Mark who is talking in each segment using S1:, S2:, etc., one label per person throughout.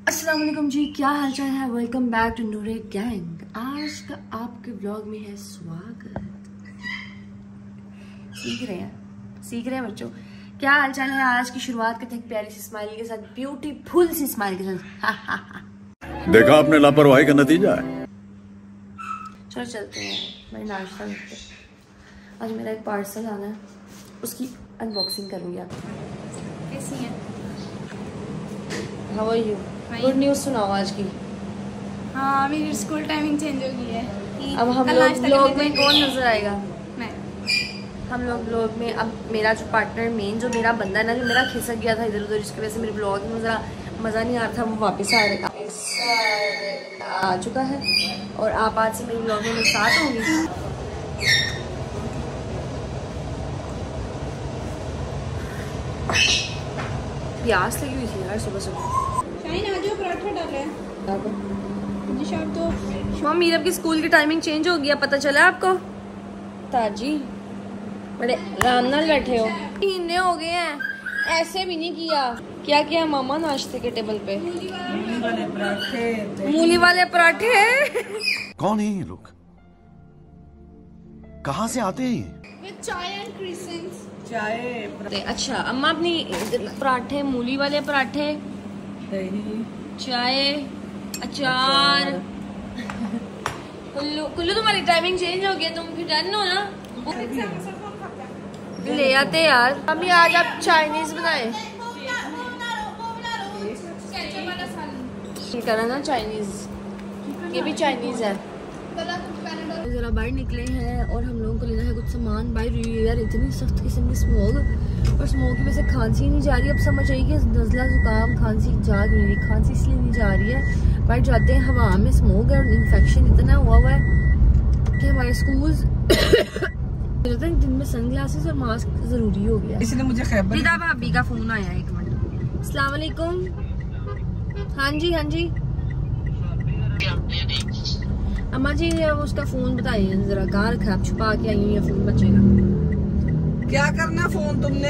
S1: अस्सलाम वालेकुम जी, क्या हाल चाल है। Welcome back to Noore gang. आज का आपके व्लॉग में है स्वागत। सीख रहे हैं बच्चों। क्या हाल चाल है। आज की शुरुआत करते हैं प्यारी सी स्माइल के साथ, ब्यूटीफुल सी स्माइल के साथ।
S2: देखा आपने लापरवाही का नतीजा है।
S1: चलो चलते हैं, मैं नाश्ता करते हैं। आज मेरा एक पार्सल आना है, उसकी अनबॉक्सिंग करूँगी। आप
S3: कैसी हैं?
S1: How are you? Good news सुनाओ आज की।
S3: हाँ, मेरी स्कूल टाइमिंग चेंज हो गई है।
S1: अब हम लोग ब्लॉग में कौन नजर आएगा?
S3: मैं।
S1: हम लोग ब्लॉग में अब मेरा जो पार्टनर मेन जो मेरा बंदा है ना, जो मेरा खिसक गया था इधर उधर, जिसकी वजह से मेरे ब्लॉग में ज़रा मज़ा नहीं आ रहा था, वो वापस आ चुका है। और आप आज से मेरी ब्लॉग में साथ होंगी। प्यास लगी हुई थी यार सुबह सुबह।
S3: शाहीन आ जाओ, पराठा डाल रहे हैं। जी शाम तो
S1: माँ मीरब की स्कूल की टाइमिंग चेंज हो गया, पता चला आपको? ताजी बड़े आराम नाल बैठे हो, महीने हो गए हैं, ऐसे भी नहीं किया। क्या किया मामा नाश्ते के टेबल पे? मूली वाले पराठे।
S2: कौन है ये लोग, कहाँ से आते हैं?
S3: विद चाय एंड क्रिसेंट्स।
S1: अच्छा अम्मा, अपनी पराठे, मूली वाले पराठे, चाय, अचार। कुल्लू तुम्हारी टाइमिंग चेंज हो गई, तुम फिर डन हो ना? ले आते यार। अभी आज आप चाइनीज बनाए करा ना, चाइनीज। ये भी चाइनीज है। जरा बाहर निकले हैं और हम लोगों को लेना है कुछ सामान। बाहर यार इतनी सख्त किस्म की स्मोक, और स्मोक की वजह से खांसी नहीं जा रही। अब समझ आई कि नज़ला जुकाम खांसी जा रही है। खांसी इसलिए नहीं जा रही है, बाहर जाते हैं हवा में स्मोक है और इन्फेक्शन इतना हुआ है कि हमारे स्कूल दिन में सनग्लासेस और मास्क जरूरी हो गया। इसलिए मुझे खैबर भाभी का फोन आया। एक मिनट। अस्सलाम वालेकुम। हाँ जी हाँ जी अम्मा जी, उसका फोन बताइए जरा, कहाँ रखा? आप छुपा के आई है फोन बच्चे का।
S4: क्या करना फोन तुमने?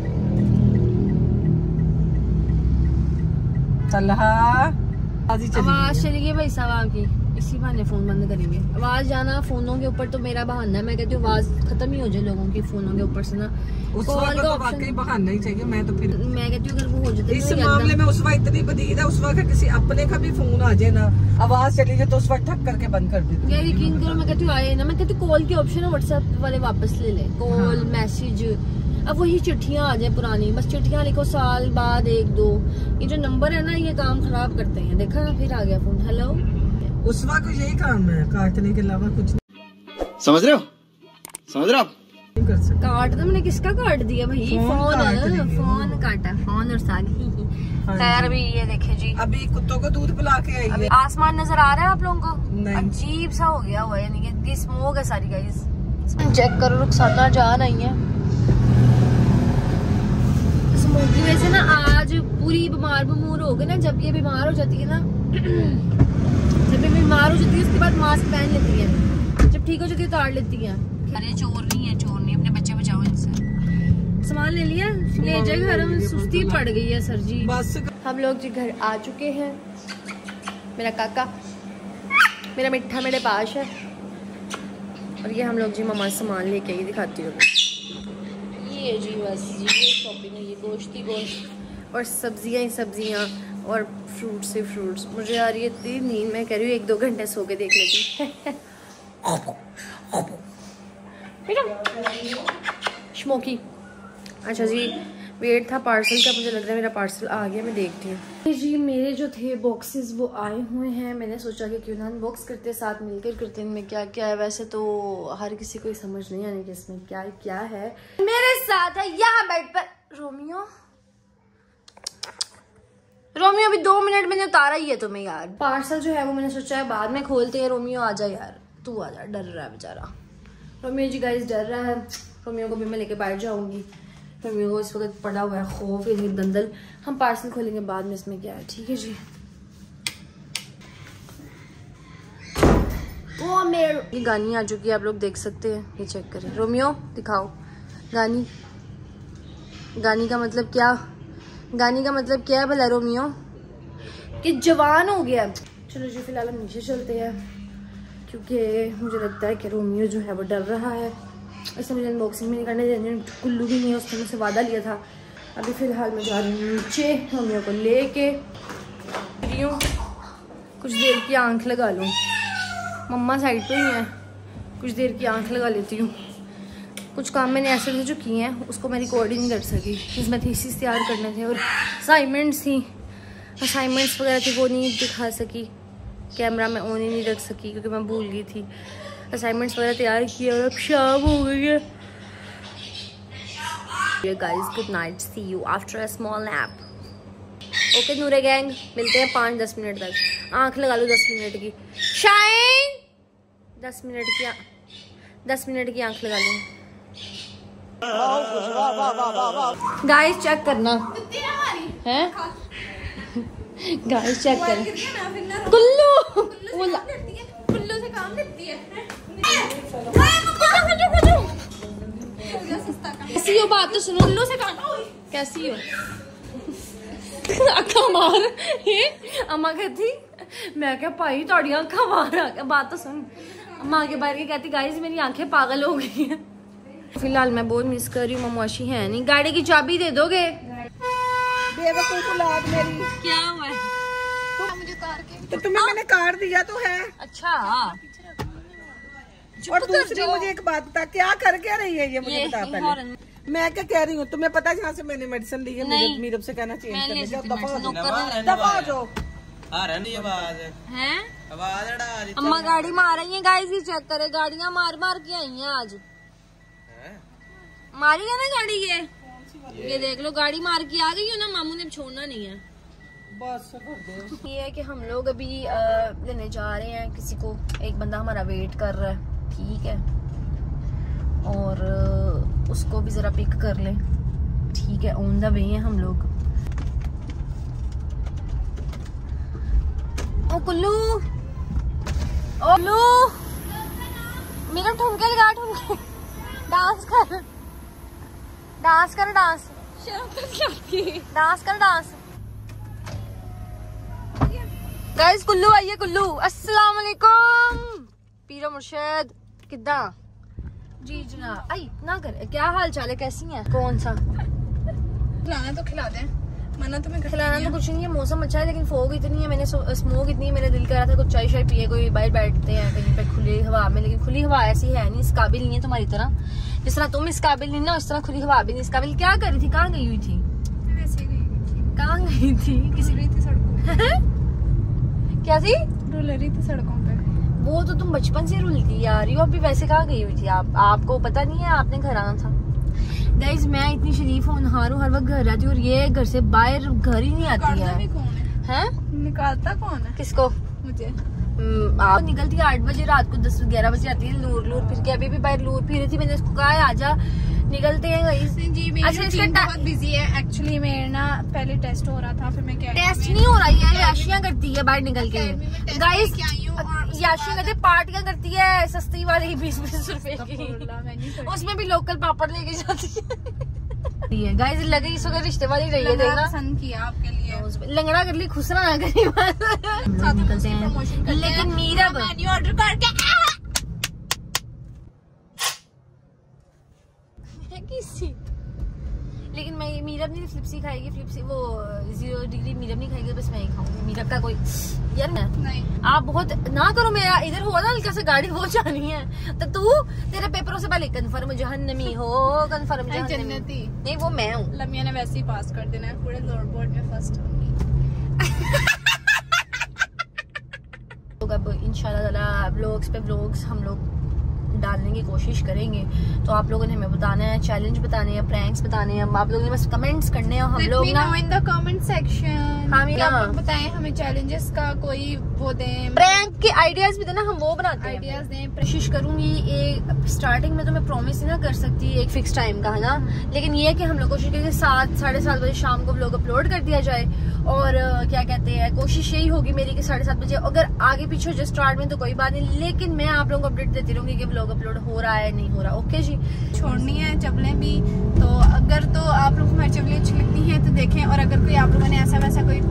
S1: आवाज चली गई भाई साहब आपकी, इसी बहाने फोन बंद करेंगे। आवाज जाना फोनों के ऊपर तो मेरा बहाना है। मैं कहती हूँ आवाज खत्म ही हो जाए लोगों की फोनों के ऊपर से ना।
S4: उस वक्त तो वाकई बहाना ही चाहिए। मैं तो फिर
S1: मैं कहती हूँ अगर वो हो जाते
S4: इस मामले में उस वक्त इतनी बदीद है, उस वक्त किसी अपने का भी फोन आ जाए ना, आवाज चली जाए तो उस वक्त ठक करके बंद कर देती
S1: है। यकीन करो, मैं कहती हूँ आए ना, मैं कहती हूँ कॉल की ऑप्शन है, व्हाट्सएप वाले वापस ले ले कॉल मैसेज। अब वही चिट्ठियाँ आ जाए पुरानी, बस चिट्ठियाँ लिखो साल बाद एक दो। ये जो नंबर है ना, ये काम खराब करते हैं। देखा ना, फिर आ गया फोन। हेलो,
S4: उस वक्त यही काम है, काटने के अलावा कुछ नहीं।
S2: समझ रहे हो? समझ रहे हो आप?
S1: काट दो। मैंने किसका काट दिया भाई? फोन काटा, फोन और सागी। खैर भी ये देखे जी,
S4: अभी कुत्तों को दूध पिला के आई है।
S1: आसमान नजर आ रहा है आप लोगों को? अजीब सा हो गया हुआ है, यानी कि स्मोक है सारी गाइस। चेक करो, रुखसाना जान आई है स्मोक की वजह से ना। आज पूरी बीमार हो गई ना। जब ये बीमार हो जाती है ना, जब ये बीमार हो जाती है उसके बाद मास्क पहन लेती है, जब ठीक हो जाती है उतार लेती है। अरे चोर नहीं है, चोर नहीं, अपने बच्चे बचाओ इनसे। सामान ले लिया, ले जाए घर में। सुस्ती पड़ गई है सर जी। बस हम लोग जी घर आ चुके हैं। मेरा काका, मेरा मिठा मेरे पास है, और ये हम लोग जी मामा सामान लेके आई, दिखाती हूँ। ये जी बस जी ये शॉपिंग है, ये गोश्त ही गोश्त और सब्जियाँ ही सब्जियाँ और फ्रूट्स ही फ्रूट्स। मुझे आ रही है इतनी नींद, मैं कह रही हूँ 1-2 घंटे सो के देख लेती। स्मोकी। अच्छा जी, वेट था पार्सल का, मुझे लग रहा है मेरा पार्सल आ गया, मैं देखती हूँ जी। मेरे जो थे बॉक्सेस वो आए हुए हैं। मैंने सोचा कि क्यों ना अनबॉक्स करते, साथ मिलकर करते। इनमें क्या क्या है? वैसे तो हर किसी को समझ नहीं आने कि इसमें क्या क्या है। मेरे साथ है यहाँ बेड पर रोमियो। रोमियो अभी 2 मिनट मैंने उतारा ही है तुम्हें यार। पार्सल जो है वो मैंने सोचा है बाद में खोलते हैं। रोमियो आ जा यार, तू आ जा, डर रहा है बेचारा रोमियो जी। गाइस डर रहा है। रोमियो को भी मैं लेके बाहर जाऊंगी। रोमियो को इस वक्त पड़ा हुआ है खौफ, ये दंदल। हम पार्सल खोलेंगे बाद में इसमें क्या है, ठीक है जी। ओ मेरे ये गानी आ चुकी है, आप लोग देख सकते हैं, ये चेक करें। रोमियो दिखाओ गानी। गानी का मतलब क्या? गानी का मतलब क्या है भला रोमियो? कि जवान हो गया। चलो जी फिलहाल हम नीचे चलते हैं क्योंकि मुझे लगता है कि रोमियो जो है वो डर रहा है, इससे मुझे अनबॉक्सिंग भी नहीं करने देनी, कुल्लू भी नहीं है, उसने मुझसे वादा लिया था। अभी फ़िलहाल मैं जा रही हूँ नीचे रोमियो को लेके, कुछ देर की आंख लगा लूँ। मम्मा साइड पे ही हैं, कुछ देर की आंख लगा लेती हूँ। कुछ काम मैंने ऐसे थे जो किए हैं उसको मैं रिकॉर्ड ही नहीं कर सकी, जिसमें थीसिस तैयार करने थे और असाइनमेंट्स वगैरह थी वो नहीं दिखा सकी, कैमरा में ऑन ही नहीं रख सकी क्योंकि मैं भूल गई थी। असाइनमेंट्स वगैरह तैयार किए और अब शाम हो गई है। Guys good night, see you after a small nap. Okay Noore gang, मिलते हैं 5-10 मिनट तक। आंख लगा लो 10 मिनट की, शाइन 10 मिनट की आंख लगा लो। गाइस चेक करना है, गाइस चेक करना। कुल्लू
S3: कुल्लू से काम लेती है।
S1: कैसी हो, बात तो सुनो। कुल्लू से काम कैसी हो? अक्खा मार अम्मा कहती, मैं क्या पाई तोड़िया अक्खा मार। बात तो सुन, अम्मा आगे बार के कहती गाइस मेरी आंखें पागल हो गई हैं। फिलहाल मैं बहुत मिस कर रही हूँ, ममुआशी है नहीं। गाड़ी की चाबी दे दोगे?
S4: बेवकूफ औलाद मेरी।
S1: क्या हुआ है?
S3: मुझे कार के
S4: तो तुम्हें मैंने कार दिया तो है।
S1: अच्छा
S4: और दूसरी मुझे एक बात बता, क्या कर क्या रही है ये मुझे बता पहले। मैं क्या कह रही हूँ तुम्हें पता है, जहाँ से मैंने मेडिसिन ली है मीरब से कहना चेंज करने का। दफा हो जाओ।
S1: अम्मा गाड़ी मार रही है गाइस, ये चेक करे, गाड़ियाँ मार के आई हैं आज। मारी है ना गाड़ी ये देख लो, गाड़ी मार के आ गई हो ना, मामू ने छोड़ना नहीं है।
S4: बस
S1: ये है कि हम लोग अभी लेने जा रहे हैं किसी को, एक बंदा हमारा वेट कर रहा है, ठीक है, और उसको भी जरा पिक कर लें, ठीक है। ऑन द वे हैं हम लोग। ओ कुल्लू, ओ कुल्लू, मेरा ठुमके लगा, ठुमके डांस कर, डांस कर, डांस कर, डांस। गाइस कुल्लू आइए, कुल्लू अस्सलाम वालेकुम। पीरो मुर्शद किदा जी जनाब, आई ना कर, क्या हाल चाल है, कैसी हैं? कौन सा
S3: खिलाना तो खिला दे, मना तो मैं
S1: खिलाना तो कुछ नहीं है, मौसम अच्छा है लेकिन फोग इतनी है, मैंने स्मोक इतनी है, मेरा दिल कर रहा था कुछ चाय शाय पिए, कोई बाहर बैठते हैं कहीं पे खुली हवा में, लेकिन खुली हवा ऐसी है नहीं, इस काबिल नहीं है तुम्हारी तरह, जिस तरह तुम इस काबिल नहीं ना, उस तरह खुली हवा भी नहीं इस काबिल। क्या कर रही थी, कहाँ गई हुई थी?
S3: वैसे गई थी।
S1: कहाँ गई थी?
S3: किसी रही थी सड़कों पे।
S1: क्या थी?
S3: रुल रही थी सड़कों पे।
S1: वो तो तुम बचपन से रुलती आ रही हो, अभी वैसे कहाँ गई हुई थी आपको पता नहीं है, आपने घर आना था। गाइस मैं इतनी शरीफ हूँ, नहारू हर वक्त घर आती हूँ और ये घर से बाहर घर ही नहीं आती है।
S3: भी कौन है? निकालता कौन है?
S1: किसको?
S3: मुझे।
S1: आप निकलती है 8 बजे, रात को 10-11 बजे आती है, लूर फिर के अभी भी बाहर लूर फिर रही थी, मैंने उसको कहा है आजा, निकलते हैं गाइस।
S3: जी मेरी टीम बहुत बिजी है एक्चुअली, मेरा ना पहले टेस्ट हो रहा था, फिर मैं
S1: टेस्ट नहीं हो रहा है, याशियां करती है बाहर निकल के गाइस, याशियां करती है, पार्टियां करती है सस्ती वाली 20-20 रुपए की, उसमें भी लोकल पापड़ लेके जाती है गाइस। लगे इस वक्त रिश्ते वाली रही है, देखना
S3: पसंद किया आपके लिए,
S1: लंगड़ा कर ली, खुसरा ना करी। निकलते हैं लेकिन मीरा
S3: मेन्यू ऑर्डर करके
S1: किसी, लेकिन मैं मीरब नहीं फ्लिप्सी खाएगी, फ्लिप्सी वो 0 डिग्री मीरब नहीं खाएगी, बस मैं ही खाऊंगी। मीरब का कोई यार
S3: नहीं,
S1: आप बहुत ना करो, मेरा इधर हुआ ना हल्का सा गाड़ी वो जानी है, तो तू तेरे पेपरों से पहले कंफर्म जहन्नमी हो, कंफर्म
S3: जन्नती
S1: नहीं, वो मैं हूँ।
S3: लमिया ने वैसे ही पास कर देना है, पूरे लोअर बोर्ड में फर्स्ट होंगी।
S1: अब इंशाल्लाह व्लॉग्स पे व्लॉग्स हम लोग डालने की कोशिश करेंगे, तो आप लोगों ने हमें बताना है, चैलेंज बताने हैं, प्रैंक्स बताने हैं, आप लोगों ने बस कमेंट्स करने हैं, हम लोग ना
S3: इन द कमेंट सेक्शन
S1: हम
S3: आप लोग बताएं हमें चैलेंजेस का कोई वो दें,
S1: प्रैंक के आइडियाज भी देना, हम वो बनाते हैं,
S3: आइडियाज दें।
S1: कोशिश करूंगी। एक स्टार्टिंग में तो मैं प्रॉमिस ही ना कर सकती एक फिक्स टाइम का, है ना, लेकिन ये है कि हम लोग कोशिश करेंगे 7-7:30 बजे शाम को व्लॉग अपलोड कर दिया जाए, और क्या कहते हैं, कोशिश यही होगी मेरी कि 7:30 बजे, अगर आगे पीछे हो जाए स्टार्ट में तो कोई बात नहीं, लेकिन मैं आप लोगों को अपडेट देती रहूंगी कि व्लॉग अपलोड हो रहा है नहीं हो रहा। ओके जी,
S3: छोड़नी है चपलें भी, तो अगर तो आप लोग को हमारी चपलें अच्छी लगती हैं तो देखें, और अगर कोई आप लोगों ने ऐसा वैसा कोई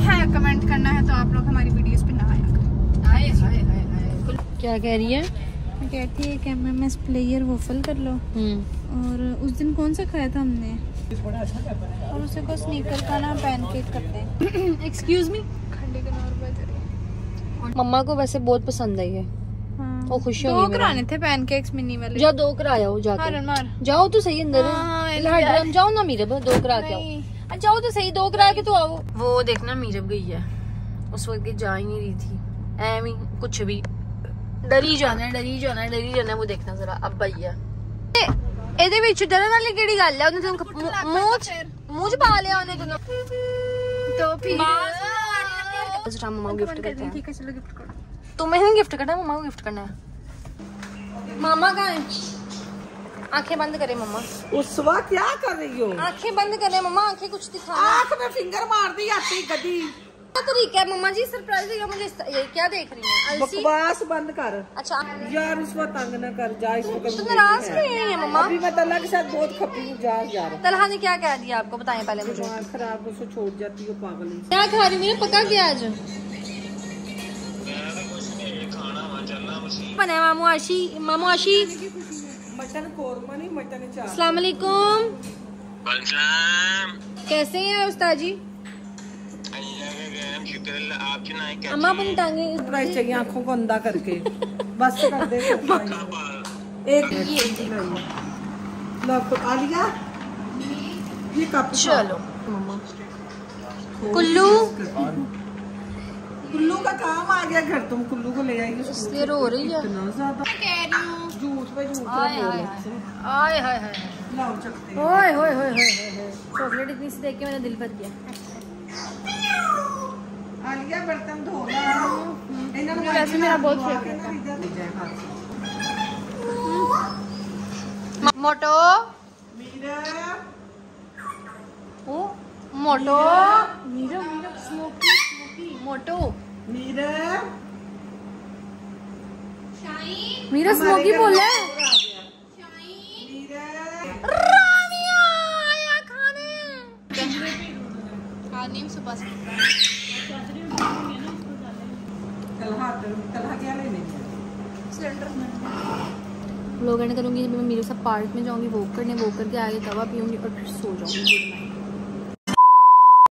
S3: है कमेंट करना है तो आप लोग हमारी वीडियोस पे ना आया करें।
S1: क्या कह रही है?
S3: मैं कहती है कि MMS प्लेयर वोफल कर लो। और उस दिन कौन सा खाया था हमने, और उसे को स्नीकर का ना पैनकेक करते हैं।
S1: Excuse me.
S3: खंडे के नॉर बज रही है।
S1: मम्मा को वैसे बहुत पसंद है ये।
S3: हाँ।
S1: वो खुश
S3: दो
S1: होगी।
S3: कराने थे पैनकेक्स मिनी वाले।
S1: जा 2 कराया हो जाके।
S3: मार मार
S1: जाओ तो सही अंदर।
S3: हाँ,
S1: लाडरम जाओ ना मीरब, 2 करा के
S3: नहीं।
S1: आओ। जाओ तो सही, 2 करा के तो आओ। वो देखना मीरब गई है, उस वक्त जा ही नहीं रही थी। एमी कुछ भी डरी जाना है, डरी जाना है, डरी जाना है। वो देखना जरा अब भैया ਇਹਦੇ ਵਿੱਚ ਡਰਨ ਵਾਲੀ ਕਿਹੜੀ ਗੱਲ ਹੈ? ਉਹਨੇ ਤੈਨੂੰ ਮੂੰਹ ਚ ਪਾ ਲਿਆ ਉਹਨੇ ਤੈਨੂੰ।
S3: तो फिर
S1: जरा मम्मा को गिफ्ट करते हैं।
S3: ठीक है चलो गिफ्ट करो।
S1: तुम्हें नहीं गिफ्ट करना, मम्मा को गिफ्ट करना है। मामा कहाँ है? आंखें बंद करे मम्मा।
S4: उसवा क्या कर रही हो?
S1: आंखें बंद करे मम्मा, आंखें कुछ दिखाना।
S4: आंख में फिंगर मार दी आती गधी।
S1: क्या तरीका है मम्मा जी सरप्राइज देगा मुझे? ये क्या देख रही है? अलसी?
S4: बकवास बंद कर
S1: अच्छा
S4: यार, उसवा तंग न कर जा इसको।
S1: तो नाराज क्यों है मम्मा?
S4: अभी मैं तल्ला के साथ बहुत खपी हूँ। जा यार,
S1: तलहा ने क्या कह दिया आपको, बताएं पहले मुझे।
S4: दिमाग खराब, उसको छोड़ जाती हो पागल।
S1: क्या खा रही हूँ? पका क्या आज बना है? मामू आशी, मामू आशी
S4: मटन कोरमा नहीं, मटन चाट।
S1: अस्सलाम वालेकुम। कैसे हैं उस्ताद जी? अम्मा अपन टांगे
S4: सरप्राइज चाहिए आंखों को अंधा करके। बस कर दे एक लो आलिया, ये कप।
S1: चलो मम्मा। कुल्लू
S4: कुल्लू का काम आ गया घर, तुम कुल्लू को ले आएगी।
S1: इसलिए रो रही है।
S4: इतना ज्यादा
S3: कह रही हूँ
S4: झूठ पे झूठ
S1: आय
S4: बोल
S1: हाय
S4: रहे हैं।
S1: हाय हाय हाय।
S4: लाओ चखते हैं।
S1: ओए होए होए होए। चॉकलेट इतनी सी देख के मेरा दिल भर गया।
S4: आलिया बर्तन धोना।
S3: वैसे मेरा बहुत फेवरेट
S1: मोटो
S4: मीरा,
S1: ओ मोटो मीरा मीरा स्मोकी स्मोकी मोटो
S4: मीरा,
S1: मीरा स्मोकी बोल है।
S4: मीरा
S1: रानिया आया खाने।
S3: नीम सुबह से
S4: तलहा क्या लेने?
S1: लोग एंड करूंगी जब मैं मेरे साथ पार्क में जाऊंगी, वॉक करने, वॉक करके आगे दवा पीऊंगी और फिर सो जाऊंगी। Good night.